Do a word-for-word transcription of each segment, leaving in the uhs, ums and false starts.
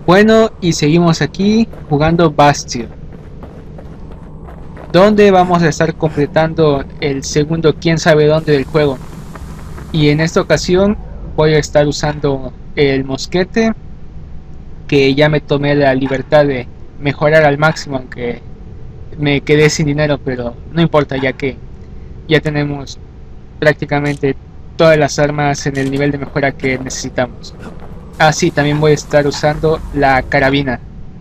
Bueno, y seguimos aquí jugando Bastion, donde vamos a estar completando el segundo quién sabe dónde del juego. Y en esta ocasión voy a estar usando el mosquete, que ya me tomé la libertad de mejorar al máximo, aunque me quedé sin dinero, pero no importa, ya que ya tenemos prácticamente todas las armas en el nivel de mejora que necesitamos. Así también voy a estar usando la carabina,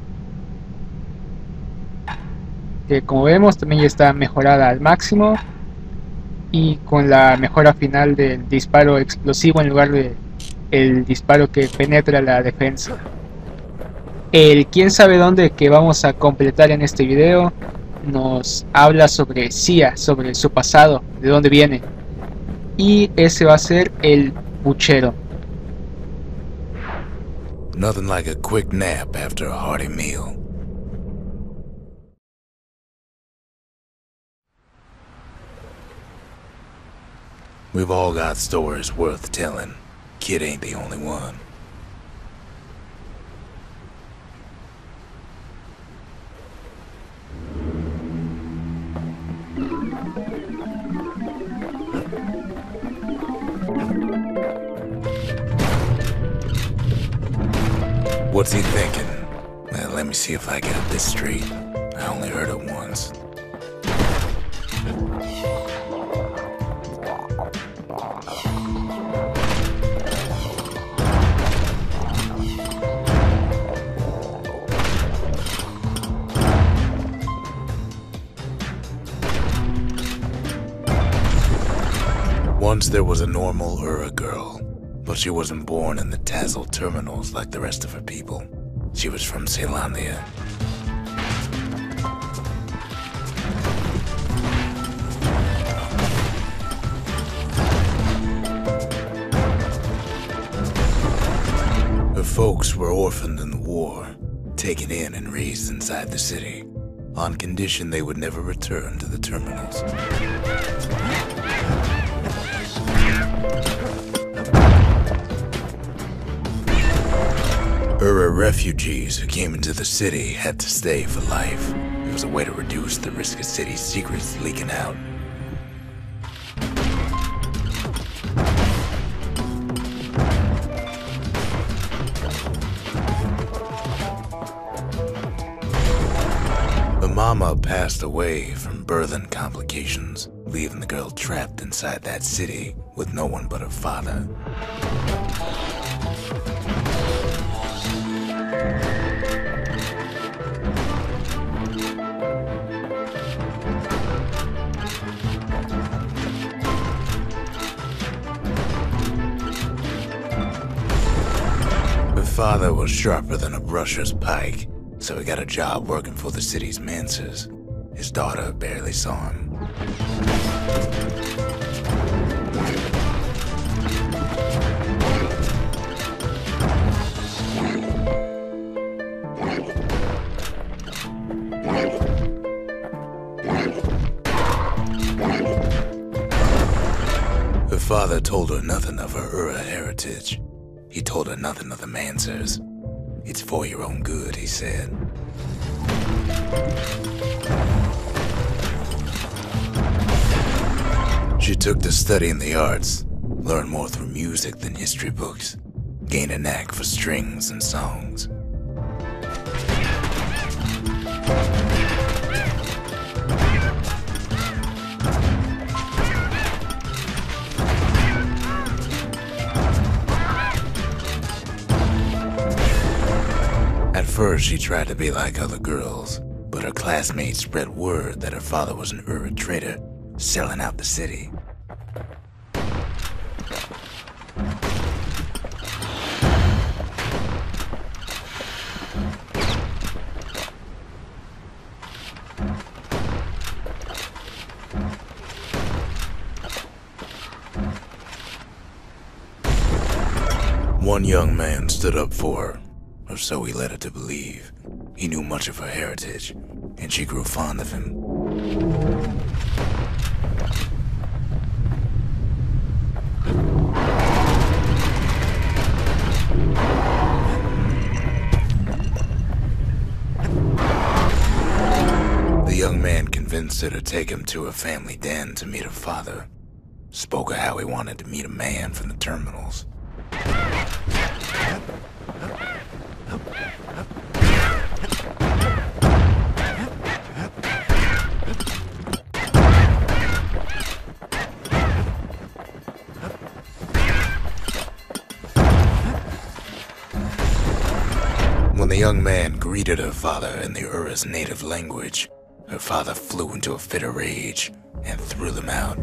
que como vemos también ya está mejorada al máximo, y con la mejora final del disparo explosivo en lugar de el disparo que penetra la defensa. El quién sabe dónde que vamos a completar en este video nos habla sobre Sia, sobre su pasado, de dónde viene, y ese va a ser el puchero. Nothing like a quick nap after a hearty meal. We've all got stories worth telling. Kid ain't the only one. What's he thinking? Well, let me see if I got this straight. I only heard it once. Once there was a normal Ura girl, but she wasn't born in the Tassel terminals like the rest of her people. She was from Caelondia. Her folks were orphaned in the war, taken in and raised inside the city, on condition they would never return to the terminals. Ura refugees who came into the city had to stay for life. It was a way to reduce the risk of city secrets leaking out. The mama passed away from birthing complications, leaving the girl trapped inside that city with no one but her father. Her father was sharper than a brusher's pike, so he got a job working for the city's mancers. His daughter barely saw him. Her father told her nothing of her Ura heritage. He told her nothing of the Mancers. It's for your own good, he said. She took to studying the arts, learned more through music than history books, gained a knack for strings and songs. At first, she tried to be like other girls, but her classmates spread word that her father was an Ura trader, selling out the city. One young man stood up for her, or so he led her to believe. He knew much of her heritage, and she grew fond of him. convinced her to take him to her family den to meet her father. Spoke of how he wanted to meet a man from the terminals. When the young man greeted her father in the Ura's native language, her father flew into a fit of rage and threw them out.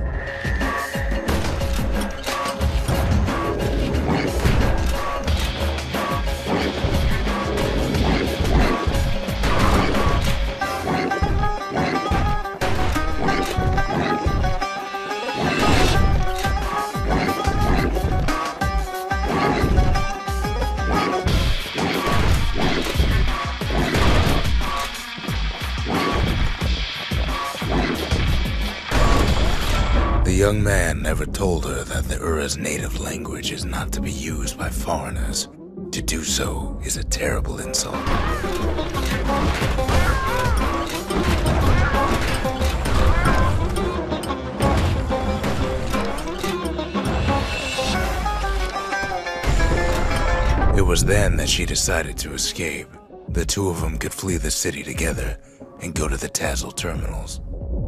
The young man never told her that the Ura's native language is not to be used by foreigners. To do so is a terrible insult. It was then that she decided to escape. The two of them could flee the city together and go to the Tazal terminals.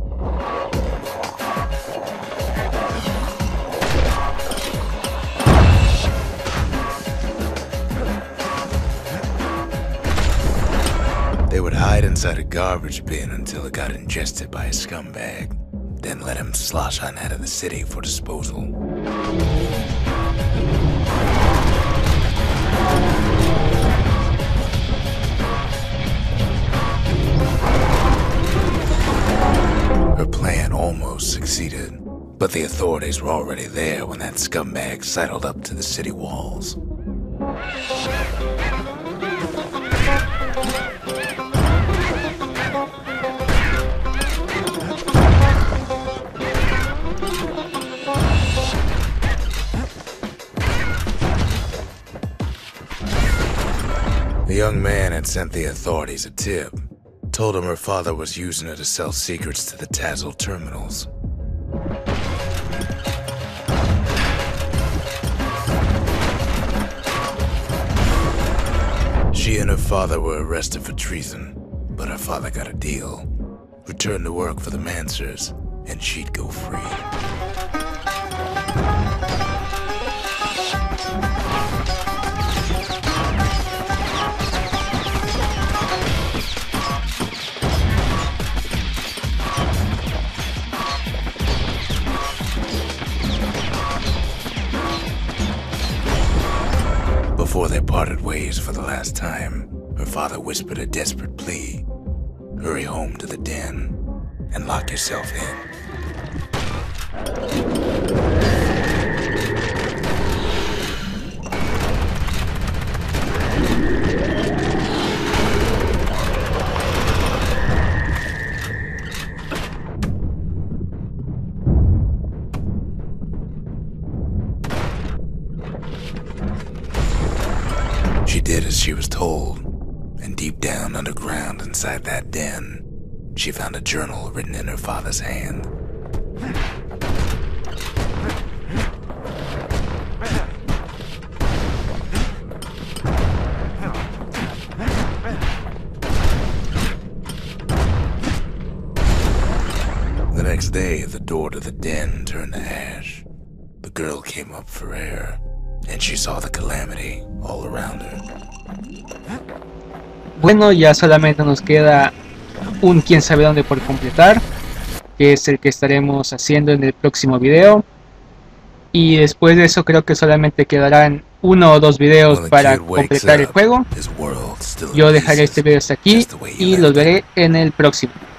They would hide inside a garbage bin until it got ingested by a scumbag, then let him slosh on out of the city for disposal. Her plan almost succeeded, but the authorities were already there when that scumbag sidled up to the city walls. The young man had sent the authorities a tip, told him her father was using her to sell secrets to the Tazal terminals. She and her father were arrested for treason, but her father got a deal. Returned to work for the Mansers, and she'd go free. Before they parted ways for the last time, her father whispered a desperate plea. Hurry home to the den and lock yourself in. She did as she was told, and deep down underground inside that den, she found a journal written in her father's hand. The next day, the door to the den turned to ash. The girl came up for air, and she saw the calamity all around her. Bueno, ya solamente nos queda un quién sabe dónde por completar, que es el que estaremos haciendo en el próximo video. Y después de eso creo que solamente quedarán uno o dos videos para completar el juego. Yo dejaré este video hasta aquí y los veré en el próximo.